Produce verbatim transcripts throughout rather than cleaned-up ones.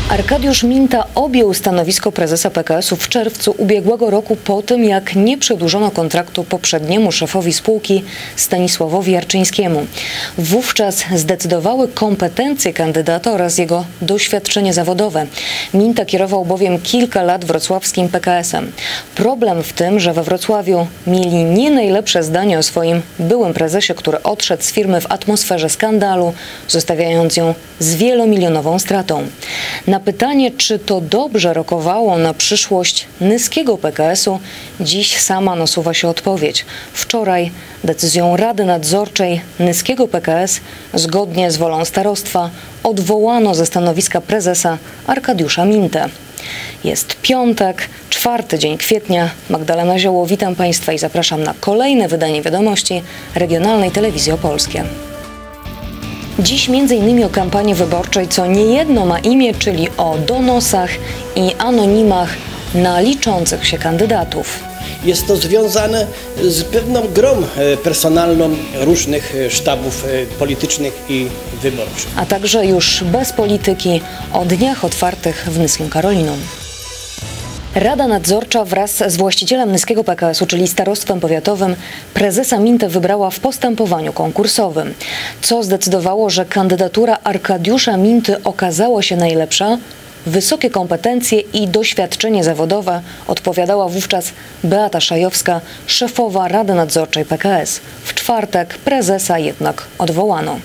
Arkadiusz Minta objął stanowisko prezesa P K S u w czerwcu ubiegłego roku po tym, jak nie przedłużono kontraktu poprzedniemu szefowi spółki Stanisławowi Jarczyńskiemu. Wówczas zdecydowały kompetencje kandydata oraz jego doświadczenie zawodowe. Minta kierował bowiem kilka lat wrocławskim P K S em. Problem w tym, że we Wrocławiu mieli nie najlepsze zdanie o swoim byłym prezesie, który odszedł z firmy w atmosferze skandalu, zostawiając ją z wielomilionową stratą. Na pytanie, czy to dobrze rokowało na przyszłość nyskiego P K S u, dziś sama nasuwa się odpowiedź. Wczoraj decyzją Rady Nadzorczej nyskiego P K S zgodnie z wolą starostwa odwołano ze stanowiska prezesa Arkadiusza Mintę. Jest piątek, czwarty dzień kwietnia. Magdalena Zioło, witam Państwa i zapraszam na kolejne wydanie wiadomości Regionalnej Telewizji Opolskie. Dziś między innymi o kampanii wyborczej, co niejedno ma imię, czyli o donosach i anonimach na liczących się kandydatów. Jest to związane z pewną grą personalną różnych sztabów politycznych i wyborczych. A także już bez polityki o dniach otwartych w Nyskim Karolinum. Rada Nadzorcza wraz z właścicielem nyskiego P K S u, czyli starostwem powiatowym, prezesa Mintę wybrała w postępowaniu konkursowym. Co zdecydowało, że kandydatura Arkadiusza Minty okazała się najlepsza? Wysokie kompetencje i doświadczenie zawodowe, odpowiadała wówczas Beata Szajowska, szefowa Rady Nadzorczej P K S. W czwartek prezesa jednak odwołano.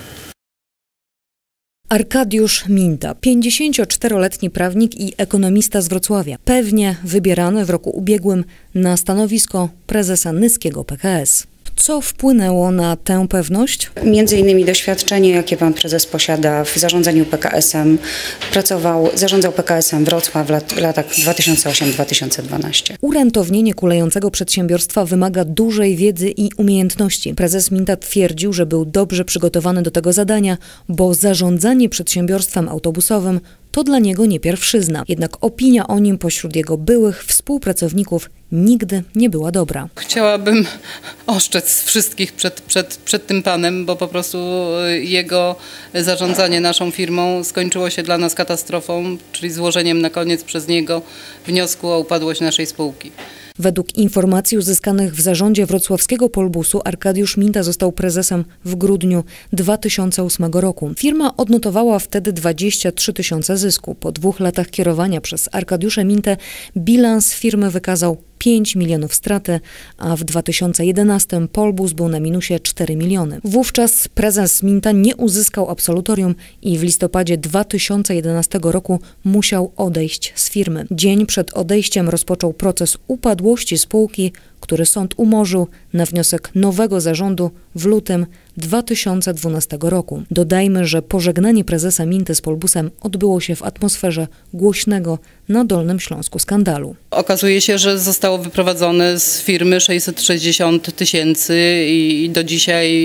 Arkadiusz Minta, pięćdziesięcioczteroletni prawnik i ekonomista z Wrocławia, pewnie wybierany w roku ubiegłym na stanowisko prezesa nyskiego P K S. Co wpłynęło na tę pewność? Między innymi doświadczenie, jakie pan prezes posiada w zarządzaniu P K S em. Pracował, zarządzał P K S em Wrocław w lat, latach dwa tysiące ósmym do dwa tysiące dwunastego. Urentownienie kulejącego przedsiębiorstwa wymaga dużej wiedzy i umiejętności. Prezes Minta twierdził, że był dobrze przygotowany do tego zadania, bo zarządzanie przedsiębiorstwem autobusowym to dla niego nie pierwszyzna. Jednak opinia o nim pośród jego byłych współpracowników nigdy nie była dobra. Chciałabym oszczec wszystkich przed, przed, przed tym panem, bo po prostu jego zarządzanie naszą firmą skończyło się dla nas katastrofą, czyli złożeniem na koniec przez niego wniosku o upadłość naszej spółki. Według informacji uzyskanych w zarządzie wrocławskiego Polbusu Arkadiusz Minta został prezesem w grudniu dwa tysiące ósmego roku. Firma odnotowała wtedy dwadzieścia trzy tysiące zysku. Po dwóch latach kierowania przez Arkadiusza Mintę bilans firmy wykazał pięć milionów straty, a w dwa tysiące jedenastym Polbus był na minusie cztery miliony. Wówczas prezes Minta nie uzyskał absolutorium i w listopadzie dwa tysiące jedenastego roku musiał odejść z firmy. Dzień przed odejściem rozpoczął proces upadłości spółki, który sąd umorzył na wniosek nowego zarządu w lutym dwa tysiące dwunastego roku. Dodajmy, że pożegnanie prezesa Minty z Polbusem odbyło się w atmosferze głośnego na Dolnym Śląsku skandalu. Okazuje się, że zostało wyprowadzone z firmy sześćset sześćdziesiąt tysięcy i do dzisiaj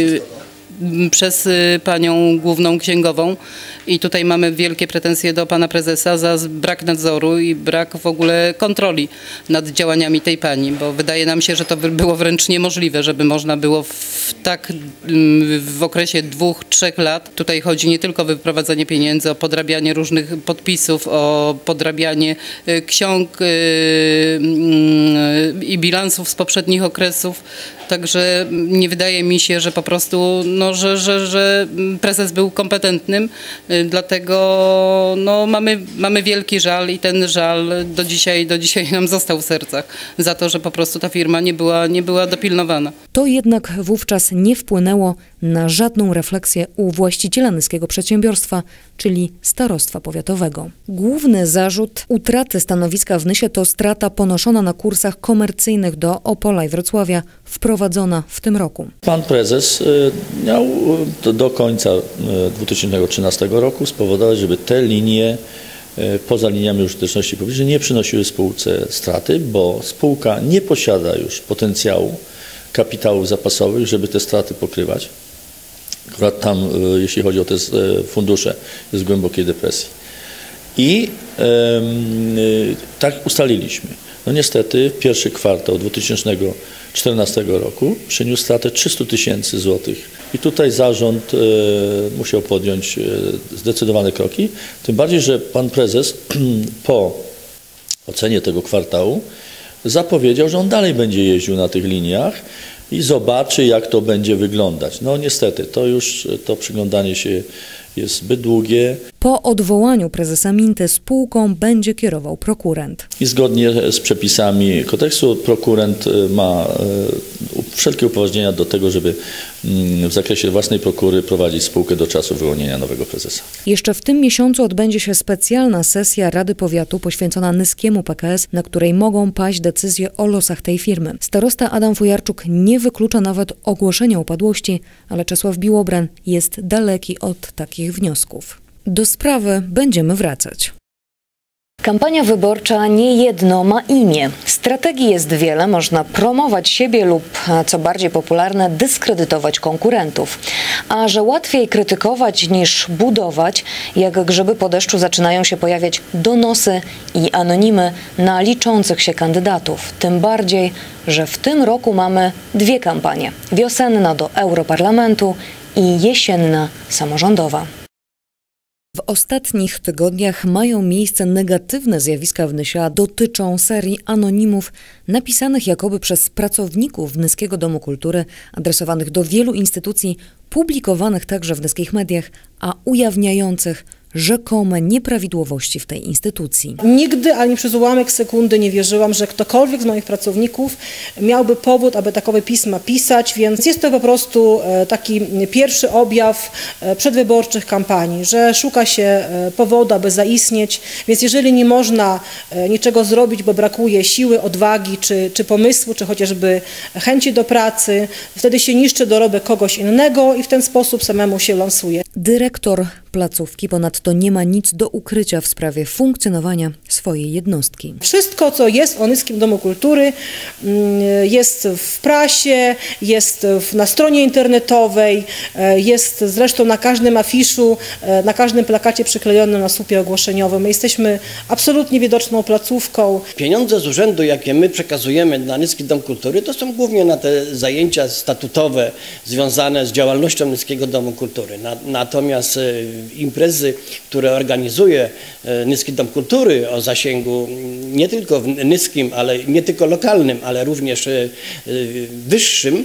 przez panią główną księgową. I tutaj mamy wielkie pretensje do pana prezesa za brak nadzoru i brak w ogóle kontroli nad działaniami tej pani, bo wydaje nam się, że to było wręcz niemożliwe, żeby można było w tak w okresie dwóch, trzech lat. Tutaj chodzi nie tylko o wyprowadzenie pieniędzy, o podrabianie różnych podpisów, o podrabianie ksiąg i bilansów z poprzednich okresów. Także nie wydaje mi się, że po prostu, no, że, że, że prezes był kompetentnym, dlatego no, mamy, mamy wielki żal i ten żal do dzisiaj, do dzisiaj nam został w sercach za to, że po prostu ta firma nie była, nie była dopilnowana. To jednak wówczas nie wpłynęło na żadną refleksję u właściciela nyskiego przedsiębiorstwa, czyli starostwa powiatowego. Główny zarzut utraty stanowiska w Nysie to strata ponoszona na kursach komercyjnych do Opola i Wrocławia, wprowadzona w tym roku. Pan prezes miał do końca dwa tysiące trzynastego roku spowodować, żeby te linie poza liniami użyteczności publicznej nie przynosiły spółce straty, bo spółka nie posiada już potencjału kapitałów zapasowych, żeby te straty pokrywać. Akurat tam, jeśli chodzi o te fundusze, jest w głębokiej depresji. I e, tak ustaliliśmy. No niestety pierwszy kwartał dwa tysiące czternastego roku przyniósł stratę trzysta tysięcy złotych I tutaj zarząd e, musiał podjąć e, zdecydowane kroki. Tym bardziej, że pan prezes po ocenie tego kwartału zapowiedział, że on dalej będzie jeździł na tych liniach i zobaczy, jak to będzie wyglądać. No niestety, to już to przyglądanie się jest zbyt długie. Po odwołaniu prezesa Minty spółką będzie kierował prokurent. I zgodnie z przepisami kodeksu prokurent ma wszelkie upoważnienia do tego, żeby w zakresie własnej prokury prowadzić spółkę do czasu wyłonienia nowego prezesa. Jeszcze w tym miesiącu odbędzie się specjalna sesja Rady Powiatu poświęcona Nyskiemu P K S, na której mogą paść decyzje o losach tej firmy. Starosta Adam Fujarczuk nie wyklucza nawet ogłoszenia upadłości, ale Czesław Biłobran jest daleki od takich wniosków. Do sprawy będziemy wracać. Kampania wyborcza niejedno ma imię. Strategii jest wiele, można promować siebie lub, co bardziej popularne, dyskredytować konkurentów. A że łatwiej krytykować niż budować, jak grzyby po deszczu zaczynają się pojawiać donosy i anonimy na liczących się kandydatów. Tym bardziej, że w tym roku mamy dwie kampanie. Wiosenna do Europarlamentu i jesienna samorządowa. W ostatnich tygodniach mają miejsce negatywne zjawiska w Nysie, a dotyczą serii anonimów napisanych jakoby przez pracowników Nyskiego Domu Kultury, adresowanych do wielu instytucji, publikowanych także w nyskich mediach, a ujawniających rzekome nieprawidłowości w tej instytucji. Nigdy ani przez ułamek sekundy nie wierzyłam, że ktokolwiek z moich pracowników miałby powód, aby takowe pisma pisać, więc jest to po prostu taki pierwszy objaw przedwyborczych kampanii, że szuka się powodu, aby zaistnieć, więc jeżeli nie można niczego zrobić, bo brakuje siły, odwagi, czy, czy pomysłu, czy chociażby chęci do pracy, wtedy się niszczy dorobek kogoś innego i w ten sposób samemu się lansuje. Dyrektor placówki ponadto nie ma nic do ukrycia w sprawie funkcjonowania swojej jednostki. Wszystko, co jest o Nyskim Domu Kultury, jest w prasie, jest na stronie internetowej, jest zresztą na każdym afiszu, na każdym plakacie przyklejonym na słupie ogłoszeniowym. My jesteśmy absolutnie widoczną placówką. Pieniądze z urzędu, jakie my przekazujemy na Nyski Dom Kultury, to są głównie na te zajęcia statutowe związane z działalnością Nyskiego Domu Kultury. Natomiast imprezy, które organizuje Nyski Dom Kultury o zasięgu nie tylko w nyskim, ale nie tylko lokalnym, ale również wyższym,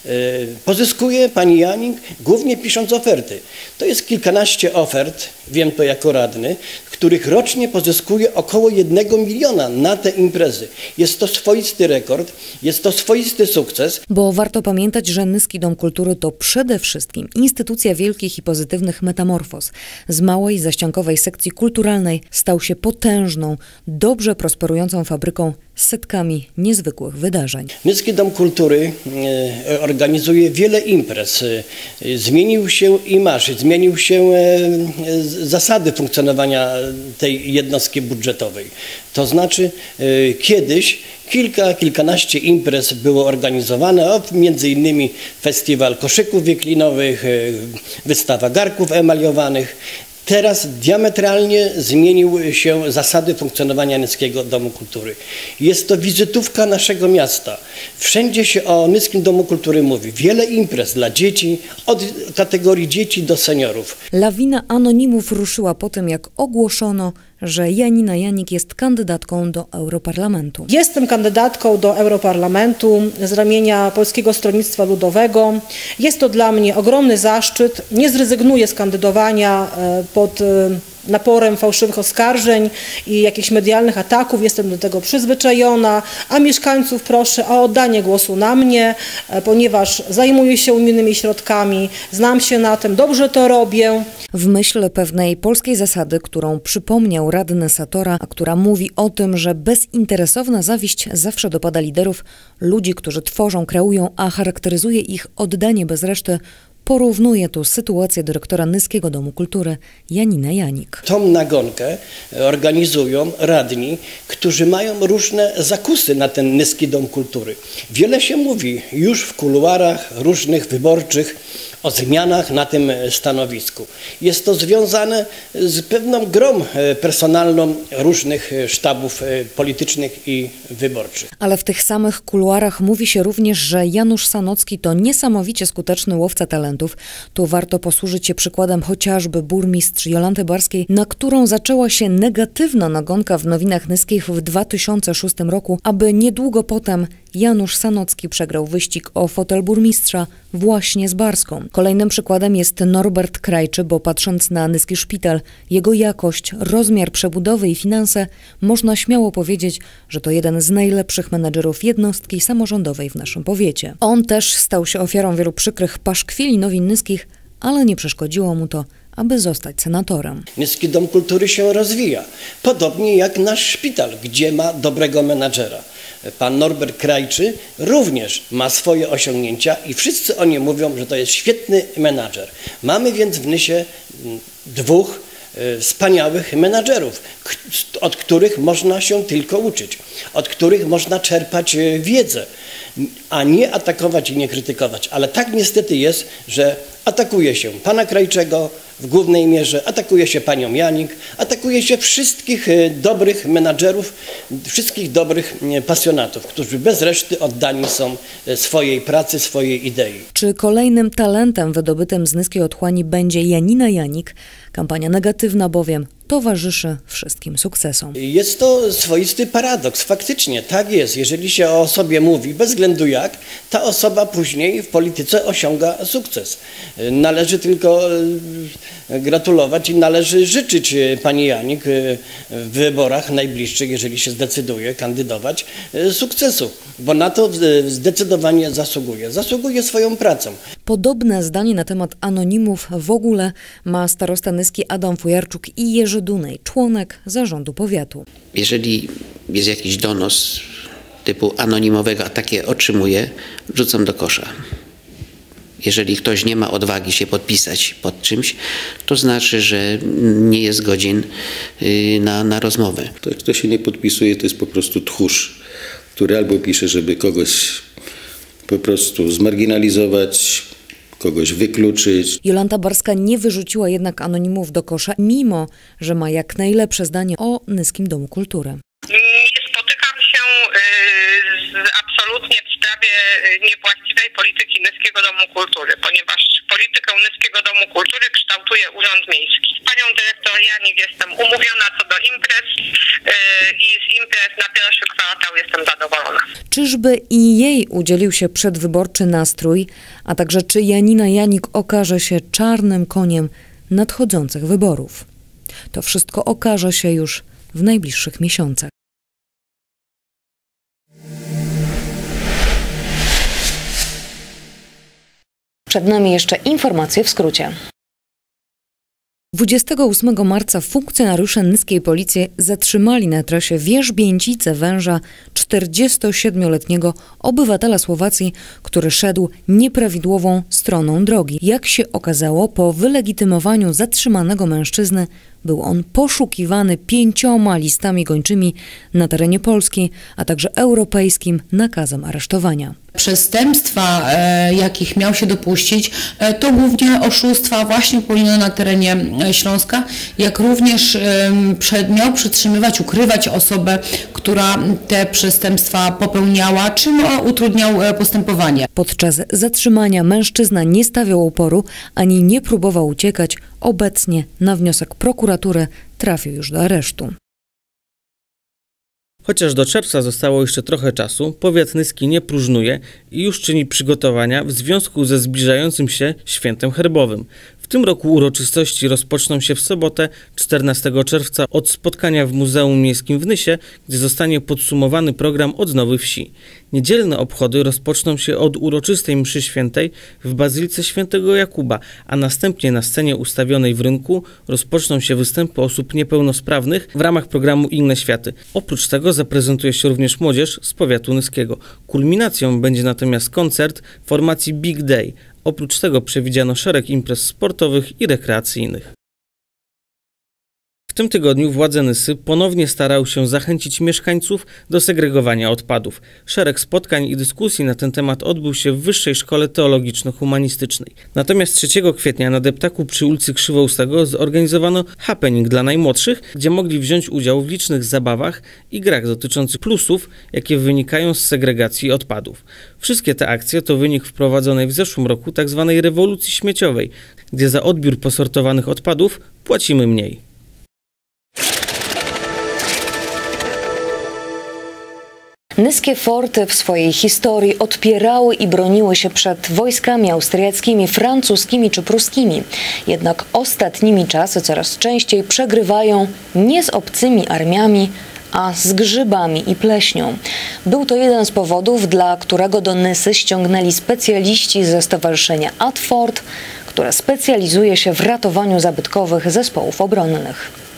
pozyskuje pani Janik głównie pisząc oferty. To jest kilkanaście ofert, wiem to jako radny, których rocznie pozyskuje około jednego miliona na te imprezy. Jest to swoisty rekord, jest to swoisty sukces. Bo warto pamiętać, że Nyski Dom Kultury to przede wszystkim instytucja wielkich i pozytywnych metamorfoz. Z małej, zaściankowej sekcji kulturalnej stał się potężną, dobrze prosperującą fabryką z setkami niezwykłych wydarzeń. Nyski Dom Kultury e, organizuje wiele imprez. E, zmienił się imaż, zmienił się e, zasady funkcjonowania tej jednostki budżetowej. To znaczy e, kiedyś kilka, kilkanaście imprez było organizowane, o, między innymi festiwal koszyków wiklinowych, e, wystawa garków emaliowanych. Teraz diametralnie zmieniły się zasady funkcjonowania Nyskiego Domu Kultury. Jest to wizytówka naszego miasta. Wszędzie się o Nyskim Domu Kultury mówi. Wiele imprez dla dzieci, od kategorii dzieci do seniorów. Lawina anonimów ruszyła po tym, jak ogłoszono, że Janina Janik jest kandydatką do Europarlamentu. Jestem kandydatką do Europarlamentu z ramienia Polskiego Stronnictwa Ludowego. Jest to dla mnie ogromny zaszczyt. Nie zrezygnuję z kandydowania pod naporem fałszywych oskarżeń i jakichś medialnych ataków. Jestem do tego przyzwyczajona, a mieszkańców proszę o oddanie głosu na mnie, ponieważ zajmuję się unijnymi środkami, znam się na tym, dobrze to robię. W myśl pewnej polskiej zasady, którą przypomniał radny Satora, a która mówi o tym, że bezinteresowna zawiść zawsze dopada liderów, ludzi, którzy tworzą, kreują, a charakteryzuje ich oddanie bez reszty, porównuje tu sytuację dyrektora Nyskiego Domu Kultury Janina Janik. Tą nagonkę organizują radni, którzy mają różne zakusy na ten Nyski Dom Kultury. Wiele się mówi już w kuluarach różnych wyborczych o zmianach na tym stanowisku. Jest to związane z pewną grą personalną różnych sztabów politycznych i wyborczych. Ale w tych samych kuluarach mówi się również, że Janusz Sanocki to niesamowicie skuteczny łowca talentów. Tu warto posłużyć się przykładem chociażby burmistrz Jolanty Barskiej, na którą zaczęła się negatywna nagonka w Nowinach Nyskich w dwa tysiące szóstym roku, aby niedługo potem Janusz Sanocki przegrał wyścig o fotel burmistrza właśnie z Barską. Kolejnym przykładem jest Norbert Krajczy, bo patrząc na Nyski Szpital, jego jakość, rozmiar przebudowy i finanse, można śmiało powiedzieć, że to jeden z najlepszych menedżerów jednostki samorządowej w naszym powiecie. On też stał się ofiarą wielu przykrych paszkwili Nowin Nyskich, ale nie przeszkodziło mu to, aby zostać senatorem. Nyski Dom Kultury się rozwija, podobnie jak nasz szpital, gdzie ma dobrego menadżera. Pan Norbert Krajczy również ma swoje osiągnięcia i wszyscy o nim mówią, że to jest świetny menadżer. Mamy więc w Nysie dwóch wspaniałych menadżerów, od których można się tylko uczyć, od których można czerpać wiedzę, a nie atakować i nie krytykować. Ale tak niestety jest, że atakuje się pana Krajczego w głównej mierze, atakuje się panią Janik, atakuje się wszystkich dobrych menadżerów, wszystkich dobrych pasjonatów, którzy bez reszty oddani są swojej pracy, swojej idei. Czy kolejnym talentem wydobytym z Nyskiej Otchłani będzie Janina Janik? Kampania negatywna bowiem towarzyszy wszystkim sukcesom. Jest to swoisty paradoks. Faktycznie tak jest. Jeżeli się o osobie mówi, bez względu jak, ta osoba później w polityce osiąga sukces. Należy tylko gratulować i należy życzyć pani Janik w wyborach najbliższych, jeżeli się zdecyduje kandydować, sukcesu, bo na to zdecydowanie zasługuje. Zasługuje swoją pracą. Podobne zdanie na temat anonimów w ogóle ma starosta Nyski Adam Fujarczuk i Jerzy Dunej, członek zarządu powiatu. Jeżeli jest jakiś donos typu anonimowego, a takie otrzymuję, wrzucam do kosza. Jeżeli ktoś nie ma odwagi się podpisać pod czymś, to znaczy, że nie jest godzien na, na rozmowę. To, kto się nie podpisuje, to jest po prostu tchórz, który albo pisze, żeby kogoś po prostu zmarginalizować, kogoś wykluczyć. Jolanta Barska nie wyrzuciła jednak anonimów do kosza, mimo że ma jak najlepsze zdanie o Nyskim Domu Kultury. Nie spotykam się z, absolutnie w sprawie niewłaściwej polityki Nyskiego Domu Kultury, ponieważ politykę Nyskiego Domu Kultury kształtuje Urząd Miejski. Z panią dyrektor Janik jestem umówiona co do imprez i z imprez na pierwszy kwartał jestem zadowolona. Czyżby i jej udzielił się przedwyborczy nastrój, a także czy Janina Janik okaże się czarnym koniem nadchodzących wyborów? To wszystko okaże się już w najbliższych miesiącach. Przed nami jeszcze informacje w skrócie. dwudziestego ósmego marca funkcjonariusze nyskiej policji zatrzymali na trasie Wierzbięcice-Węża czterdziestosiedmioletniego obywatela Słowacji, który szedł nieprawidłową stroną drogi. Jak się okazało, po wylegitymowaniu zatrzymanego mężczyzny był on poszukiwany pięcioma listami gończymi na terenie Polski, a także europejskim nakazem aresztowania. Przestępstwa, e, jakich miał się dopuścić, e, to głównie oszustwa właśnie popełnione na terenie Śląska, jak również e, przed, miał przytrzymywać, ukrywać osobę, która te przestępstwa popełniała, czym utrudniał e, postępowanie. Podczas zatrzymania mężczyzna nie stawiał oporu, ani nie próbował uciekać. Obecnie na wniosek prokuratury trafił już do aresztu. Chociaż do czerwca zostało jeszcze trochę czasu, powiat nyski nie próżnuje i już czyni przygotowania w związku ze zbliżającym się świętem herbowym. W tym roku uroczystości rozpoczną się w sobotę, czternastego czerwca, od spotkania w Muzeum Miejskim w Nysie, gdzie zostanie podsumowany program Odnowy Wsi. Niedzielne obchody rozpoczną się od uroczystej mszy świętej w Bazylice Świętego Jakuba, a następnie na scenie ustawionej w rynku rozpoczną się występy osób niepełnosprawnych w ramach programu Inne Światy. Oprócz tego zaprezentuje się również młodzież z powiatu nyskiego. Kulminacją będzie natomiast koncert formacji Big Day. Oprócz tego przewidziano szereg imprez sportowych i rekreacyjnych. tym tygodniu władze Nysy ponownie starały się zachęcić mieszkańców do segregowania odpadów. Szereg spotkań i dyskusji na ten temat odbył się w Wyższej Szkole Teologiczno-Humanistycznej. Natomiast trzeciego kwietnia na deptaku przy ulicy Krzywoustego zorganizowano happening dla najmłodszych, gdzie mogli wziąć udział w licznych zabawach i grach dotyczących plusów, jakie wynikają z segregacji odpadów. Wszystkie te akcje to wynik wprowadzonej w zeszłym roku tzw. rewolucji śmieciowej, gdzie za odbiór posortowanych odpadów płacimy mniej. Nyskie forty w swojej historii odpierały i broniły się przed wojskami austriackimi, francuskimi czy pruskimi. Jednak ostatnimi czasy coraz częściej przegrywają nie z obcymi armiami, a z grzybami i pleśnią. Był to jeden z powodów, dla którego do Nysy ściągnęli specjaliści ze stowarzyszenia Adfort, które specjalizuje się w ratowaniu zabytkowych zespołów obronnych.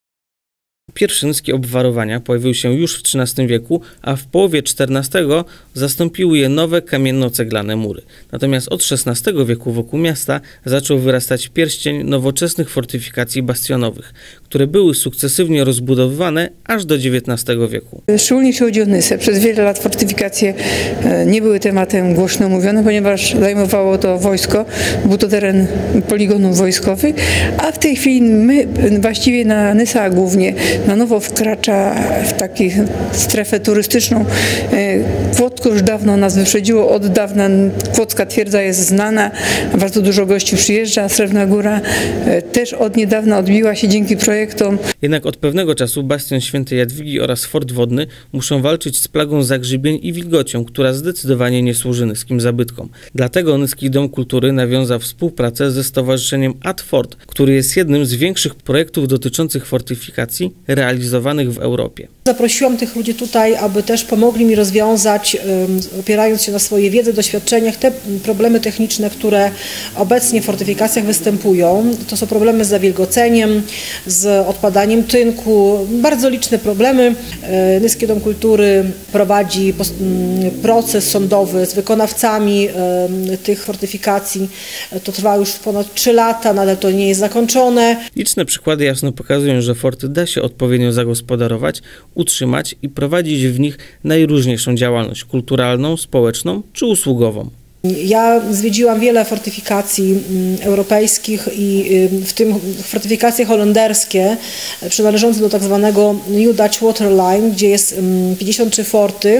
Pierwsze nyskie obwarowania pojawiły się już w trzynastym wieku, a w połowie czternastego zastąpiły je nowe kamienno-ceglane mury. Natomiast od szesnastego wieku wokół miasta zaczął wyrastać pierścień nowoczesnych fortyfikacji bastionowych, które były sukcesywnie rozbudowywane aż do dziewiętnastego wieku. Szczególnie jeśli chodzi o Nysę. Przez wiele lat fortyfikacje nie były tematem głośno mówione, ponieważ zajmowało to wojsko, był to teren poligonów wojskowych, a w tej chwili my właściwie na Nysa głównie na nowo wkracza w taką strefę turystyczną. Kłodzko już dawno nas wyprzedziło, od dawna kłodzka twierdza jest znana, bardzo dużo gości przyjeżdża, Srebrna Góra też od niedawna odbiła się dzięki projektom. Jednak od pewnego czasu bastion Świętej Jadwigi oraz fort wodny muszą walczyć z plagą zagrzybień i wilgocią, która zdecydowanie nie służy nyskim zabytkom. Dlatego Nyski Dom Kultury nawiązał współpracę ze stowarzyszeniem Adfort, który jest jednym z większych projektów dotyczących fortyfikacji realizowanych w Europie. Zaprosiłam tych ludzi tutaj, aby też pomogli mi rozwiązać, opierając się na swojej wiedzy, doświadczeniach, te problemy techniczne, które obecnie w fortyfikacjach występują. To są problemy z zawilgoceniem, z odpadaniem tynku, bardzo liczne problemy. Nyski Dom Kultury prowadzi proces sądowy z wykonawcami tych fortyfikacji. To trwa już ponad trzy lata, nadal to nie jest zakończone. Liczne przykłady jasno pokazują, że forty da się odpowiednio zagospodarować, utrzymać i prowadzić w nich najróżniejszą działalność kulturalną, społeczną czy usługową. Ja zwiedziłam wiele fortyfikacji europejskich i w tym fortyfikacje holenderskie przynależące do tak zwanego New Dutch Water Line, gdzie jest pięćdziesiąt trzy forty,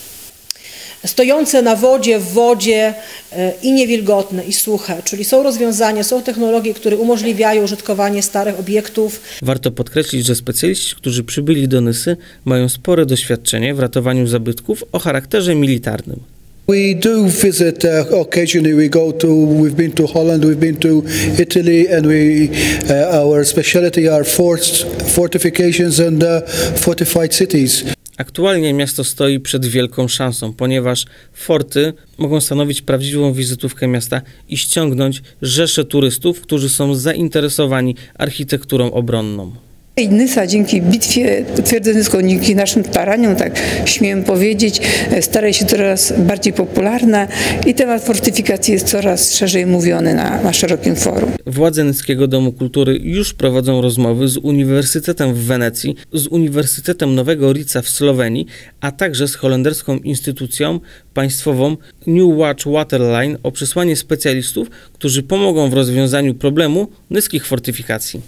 stojące na wodzie, w wodzie i niewilgotne i suche, czyli są rozwiązania, są technologie, które umożliwiają użytkowanie starych obiektów. Warto podkreślić, że specjaliści, którzy przybyli do Nysy, mają spore doświadczenie w ratowaniu zabytków o charakterze militarnym. We do visit uh, occasionally. We go to. We've been to Holland. We've been to Italy, and we uh, our specialty are forts, fortifications and uh, fortified cities. Aktualnie miasto stoi przed wielką szansą, ponieważ forty mogą stanowić prawdziwą wizytówkę miasta i ściągnąć rzesze turystów, którzy są zainteresowani architekturą obronną. Nysa dzięki bitwie twierdzynysko, dzięki naszym staraniom, tak śmiem powiedzieć, staje się coraz bardziej popularna i temat fortyfikacji jest coraz szerzej mówiony na, na szerokim forum. Władze Nyskiego Domu Kultury już prowadzą rozmowy z Uniwersytetem w Wenecji, z Uniwersytetem Nowego Rica w Słowenii, a także z holenderską instytucją państwową New Dutch Water Line o przesłanie specjalistów, którzy pomogą w rozwiązaniu problemu nyskich fortyfikacji.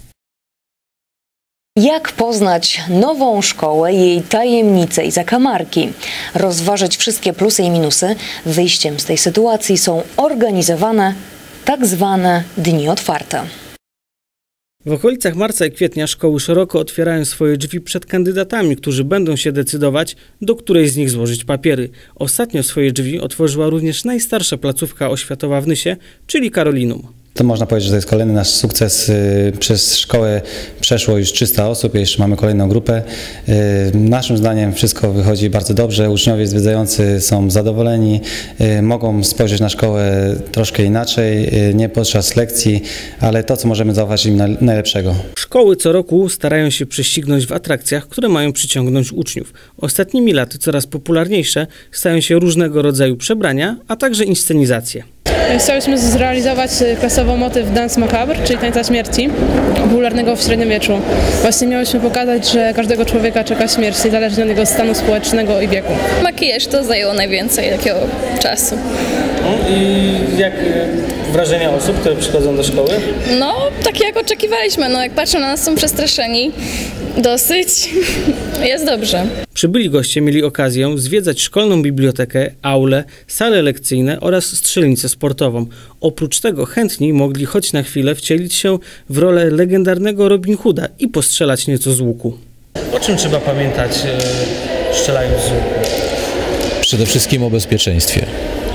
Jak poznać nową szkołę, jej tajemnice i zakamarki? Rozważyć wszystkie plusy i minusy? Wyjściem z tej sytuacji są organizowane tak zwane dni otwarte. W okolicach marca i kwietnia szkoły szeroko otwierają swoje drzwi przed kandydatami, którzy będą się decydować, do której z nich złożyć papiery. Ostatnio swoje drzwi otworzyła również najstarsza placówka oświatowa w Nysie, czyli Karolinum. To można powiedzieć, że to jest kolejny nasz sukces. Przez szkołę przeszło już trzysta osób, jeszcze mamy kolejną grupę. Naszym zdaniem wszystko wychodzi bardzo dobrze. Uczniowie zwiedzający są zadowoleni, mogą spojrzeć na szkołę troszkę inaczej, nie podczas lekcji, ale to, co możemy zauważyć im najlepszego. Szkoły co roku starają się prześcignąć w atrakcjach, które mają przyciągnąć uczniów. Ostatnimi laty coraz popularniejsze stają się różnego rodzaju przebrania, a także inscenizacje. Chciałyśmy zrealizować klasowo motyw Dance Macabre, czyli tańca śmierci, popularnego w średniowieczu. Właśnie miałyśmy pokazać, że każdego człowieka czeka śmierć, niezależnie od jego stanu społecznego i wieku. Makijaż to zajęło najwięcej takiego czasu. I jakie wrażenia osób, które przychodzą do szkoły? No, takie jak oczekiwaliśmy. No, jak patrzą na nas, są przestraszeni. Dosyć. Jest dobrze. Przybyli goście mieli okazję zwiedzać szkolną bibliotekę, aulę, sale lekcyjne oraz strzelnicę sportową. Oprócz tego chętni mogli choć na chwilę wcielić się w rolę legendarnego Robin Hooda i postrzelać nieco z łuku. O czym trzeba pamiętać, e, strzelając z łuku? Przede wszystkim o bezpieczeństwie.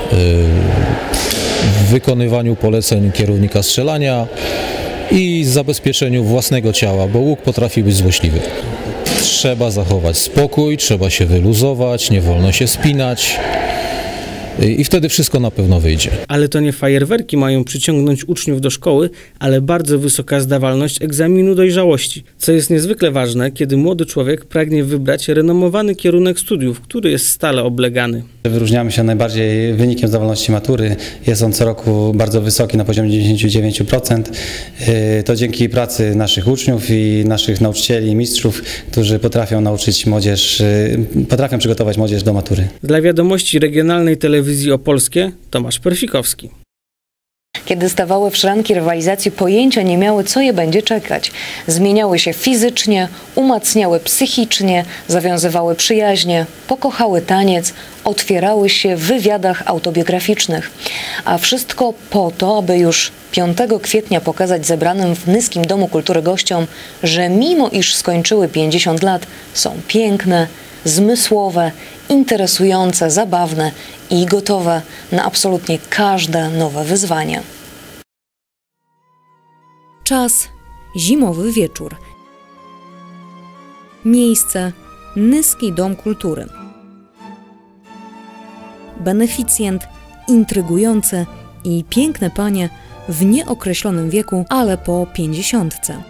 W wykonywaniu poleceń kierownika strzelania i zabezpieczeniu własnego ciała, bo łuk potrafi być złośliwy. Trzeba zachować spokój, trzeba się wyluzować, nie wolno się spinać i wtedy wszystko na pewno wyjdzie. Ale to nie fajerwerki mają przyciągnąć uczniów do szkoły, ale bardzo wysoka zdawalność egzaminu dojrzałości, co jest niezwykle ważne, kiedy młody człowiek pragnie wybrać renomowany kierunek studiów, który jest stale oblegany. Wyróżniamy się najbardziej wynikiem zdawalności matury. Jest on co roku bardzo wysoki, na poziomie dziewięćdziesiąt dziewięć procent. To dzięki pracy naszych uczniów i naszych nauczycieli i mistrzów, którzy potrafią nauczyć młodzież, potrafią przygotować młodzież do matury. Dla wiadomości regionalnej telewizji opolskie Tomasz Perfikowski. Kiedy stawały w szranki rywalizacji, pojęcia nie miały, co je będzie czekać. Zmieniały się fizycznie, umacniały psychicznie, zawiązywały przyjaźnie, pokochały taniec, otwierały się w wywiadach autobiograficznych. A wszystko po to, aby już piątego kwietnia pokazać zebranym w Nyskim Domu Kultury gościom, że mimo iż skończyły pięćdziesiąt lat, są piękne, zmysłowe, interesujące, zabawne i gotowe na absolutnie każde nowe wyzwanie. Czas zimowy wieczór. Miejsce Nyski Dom Kultury. Beneficjent intrygujący i piękne panie w nieokreślonym wieku, ale po pięćdziesiątce.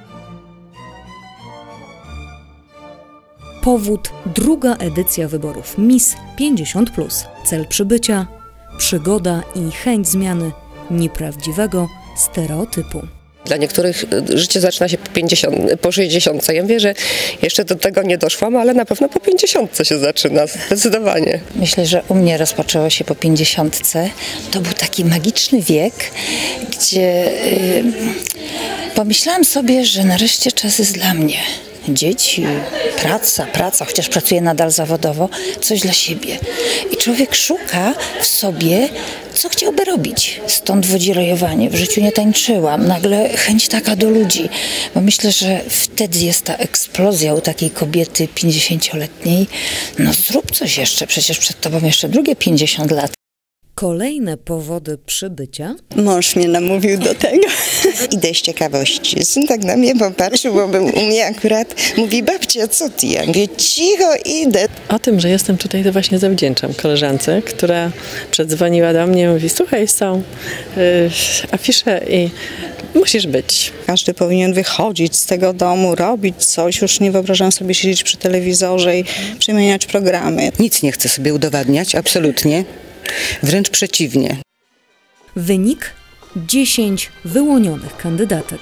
Powód druga edycja wyborów Miss pięćdziesiąt plus. Cel przybycia, przygoda i chęć zmiany nieprawdziwego stereotypu. Dla niektórych życie zaczyna się po pięćdziesiąt, po sześćdziesiątce. Ja wiem, że jeszcze do tego nie doszłam, ale na pewno po pięćdziesiątce się zaczyna, zdecydowanie. Myślę, że u mnie rozpoczęło się po pięćdziesiątce. To był taki magiczny wiek, gdzie yy, pomyślałam sobie, że nareszcie czas jest dla mnie. Dzieci, praca, praca, chociaż pracuję nadal zawodowo, coś dla siebie. I człowiek szuka w sobie, co chciałby robić. Stąd dwudzielowanie. W życiu nie tańczyłam. Nagle chęć taka do ludzi. Bo myślę, że wtedy jest ta eksplozja u takiej kobiety pięćdziesięcioletniej. No zrób coś jeszcze, przecież przed tobą jeszcze drugie pięćdziesiąt lat. Kolejne powody przybycia. Mąż mnie namówił do tego. Idę z ciekawości. Syn tak na mnie popatrzył, bo był u mnie akurat. Mówi, babcia, co ty? Ja mówię, cicho, idę. O tym, że jestem tutaj, to właśnie zawdzięczam koleżance, która przedzwoniła do mnie i mówi, słuchaj, są y, afisze i musisz być. Każdy powinien wychodzić z tego domu, robić coś. Już nie wyobrażam sobie siedzieć przy telewizorze i przemieniać programy. Nic nie chcę sobie udowadniać, absolutnie. Wręcz przeciwnie. Wynik dziesięć wyłonionych kandydatek.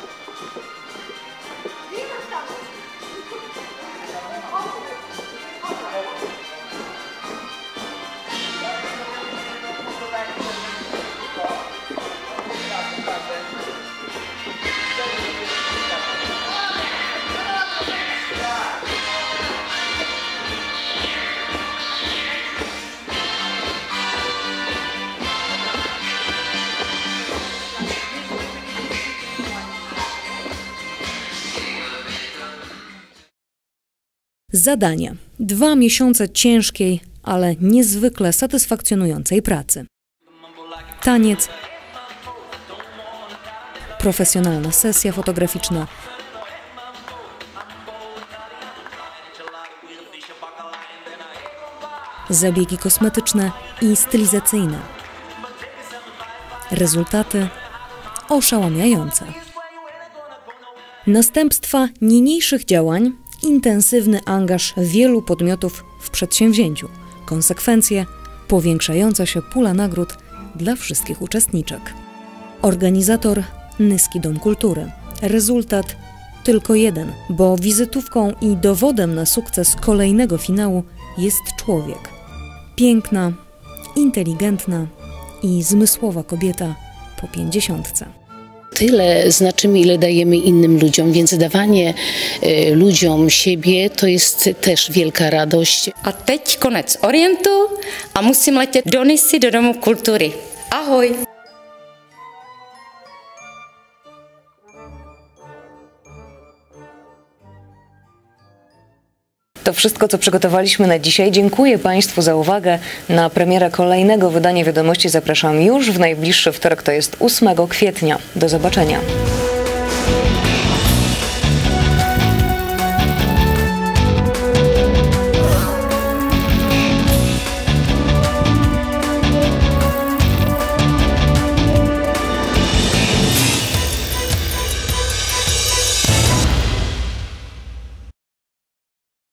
Zadanie. Dwa miesiące ciężkiej, ale niezwykle satysfakcjonującej pracy. Taniec, profesjonalna sesja fotograficzna, zabiegi kosmetyczne i stylizacyjne. Rezultaty oszałamiające. Następstwa niniejszych działań: intensywny angaż wielu podmiotów w przedsięwzięciu, konsekwencje, powiększająca się pula nagród, dla wszystkich uczestniczek. Organizator Nyski Dom Kultury. Rezultat tylko jeden, bo wizytówką i dowodem na sukces kolejnego finału jest człowiek. Piękna, inteligentna i zmysłowa kobieta po pięćdziesiątce. Tyle znaczymy, ile dajemy innym ludziom, więc dawanie y, ludziom siebie to jest też wielka radość. A teď konec Orientu a musím letět do Nisy do Domu kultury. Ahoj! To wszystko, co przygotowaliśmy na dzisiaj. Dziękuję Państwu za uwagę. Na premierę kolejnego wydania Wiadomości zapraszam już w najbliższy wtorek, to jest ósmego kwietnia. Do zobaczenia.